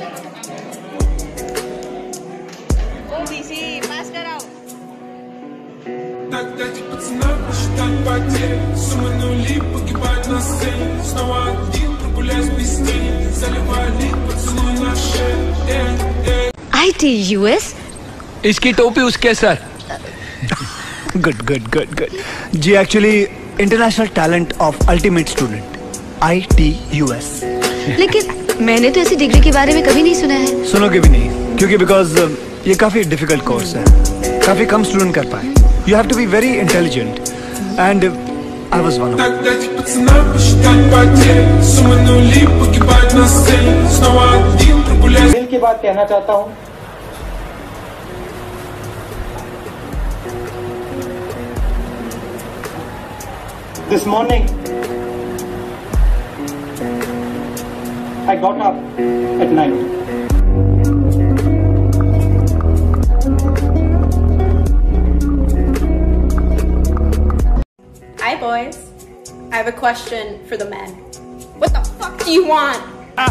OBC पास कराओ। ITUS? इसकी टोपी उसके सर। गुड गुड गुड गुड जी, actually international talent of ultimate student ITUS। लेकिन मैंने तो ऐसी डिग्री के बारे में कभी नहीं सुना है। सुनोगे भी नहीं, क्योंकि बिकॉज ये काफी डिफिकल्ट कोर्स है, काफी कम स्टूडेंट कर पाए। You have to be very intelligent and I was one of. दिल की बात कहना चाहता हूँ। This morning, I got up at night. Hi boys, I have a question for the men. What the fuck do you want?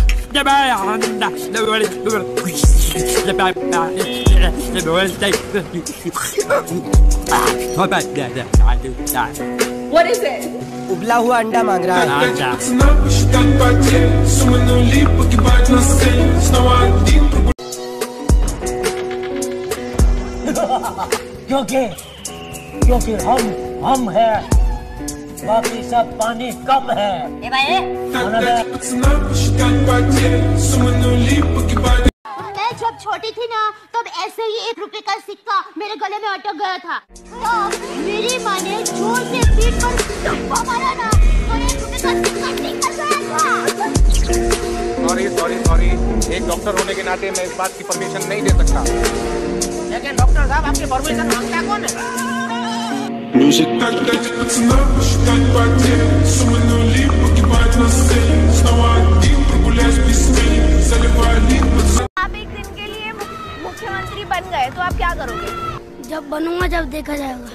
What is it? उबला हुआ अंडा मांग रहा है। क्योंकि हम हैं, बाकी सब पानी कम है। मैं जब छोटी थी ना, तब ऐसे ही 1 रुपए का सिक्का मेरे गले में अटक गया था। तो मेरी माँ ने जोर से पीठ पर धक्का मारा ना, तो 1 रुपए का सिक्का निकल गया था। सॉरी, एक डॉक्टर होने के नाते मैं इस बात की परमिशन नहीं दे सकता। लेकिन डॉक्टर साहब, आपकी परमिशन मांगता कौन है? आप एक दिन के लिए मुख्यमंत्री बन गए तो आप क्या करोगे? जब बनूंगा जब देखा जाएगा।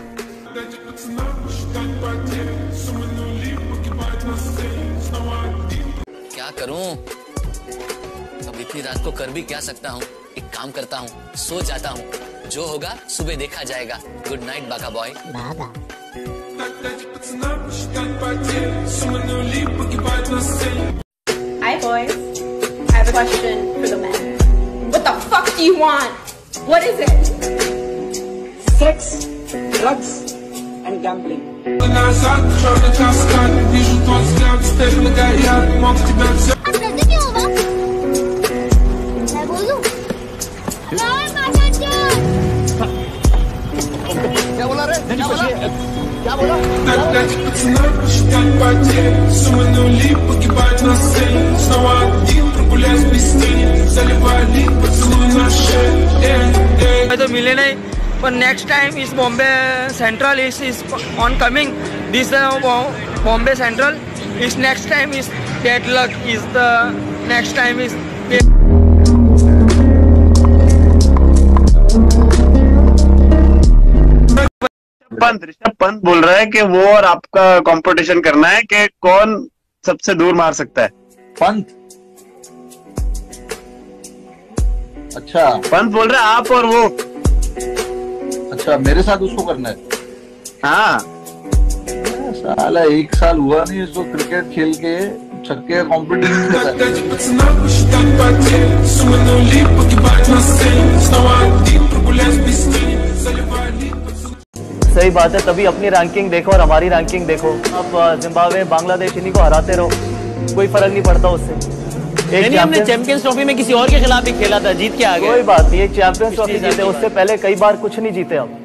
क्या करूं? अब इतनी रात को कर भी क्या सकता हूं? एक काम करता हूं, सो जाता हूं, जो होगा सुबह देखा जाएगा। गुड नाइट बाका बॉय। बाबा। Hi boys, I have a question for the men. What the fuck do you want? What is it? Sex, drugs, and gambling. मैं बोलूं? क्या बोला रे? क्या बोला? तो मिले नहीं, पर नेक्स्ट टाइम इस Bombay Central is on coming this Bombay Central is next time is dead luck is the next time is. Rishabh Pant बोल रहा है कि वो और आपका कंपटीशन करना है कि कौन सबसे दूर मार सकता है। पंत? अच्छा, पंत बोल रहा है आप और वो। अच्छा, मेरे साथ उसको करना है? हाँ साला 1 साल हुआ नहीं इसको क्रिकेट खेल के छक्के कंपटीशन कर रहा सही बात है, तभी अपनी रैंकिंग देखो और हमारी रैंकिंग देखो। अब जिम्बाब्वे बांग्लादेश इन्हीं को हराते रहो, कोई फर्क नहीं पड़ता उससे। हमने चैंपियंस ट्रॉफी में किसी और के खिलाफ भी खेला था, जीत के आ गए। कोई बात नहीं, एक चैंपियंस ट्रॉफी जीते, उससे पहले कई बार कुछ नहीं जीते हम।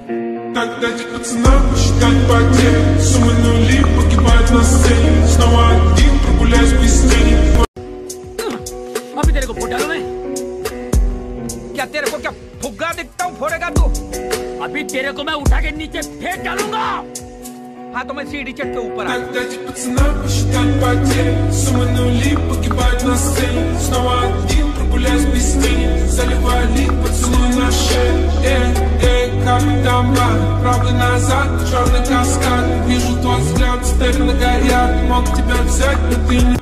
अभी तेरे को फोड़ डालूं मैं? क्या तेरे को क्या फुग्गा दिखता हूँ, फोड़ेगा तू? अभी तेरे को मैं उठा के नीचे फेंक डालूंगा। हाँ तो मैं सीढ़ी चढ़ के ऊपर आ। Правда назад, черный каскад. Вижу твой взгляд, степь на горят. Мог тебя взять, но ты не